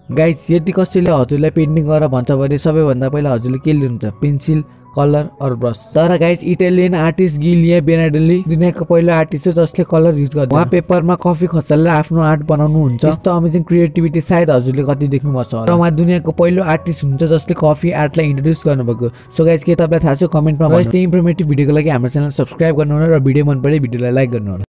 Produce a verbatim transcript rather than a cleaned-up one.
Guys यदि कसैले हजुरलाई पेन्टिङ गर भन्छ भने सबैभन्दा पहिला हजुरले के लिनुहुन्छ पेन्सिल कलर और ब्रश। तर गाइस इटालियन आर्टिस्ट गिलिया बernardelli दुनियाको पहिलो आर्टिस्ट हो जसले कलर युज गर्छ। उहाँ पेपरमा कफी खसालेर आफ्नो आर्ट बनाउनु हुन्छ। यस्तो अमेजिङ क्रिएटिभिटी सायद हजुरले कति देख्नु भएको छ र उहाँ दुनियाको पहिलो आर्टिस्ट हुन्छ जसले कफी आर्टलाई इन्ट्रोड्युस गर्नुभएको। सो गाइस के तपाईलाई थाहा छ कमेन्टमा भन्नु। यस्तै इन्फर्मेटिभ भिडियोको लागि हाम्रो च्यानल सब्स्क्राइब गर्नु होला र भिडियो मन परे भिडियोलाई लाइक गर्नु होला।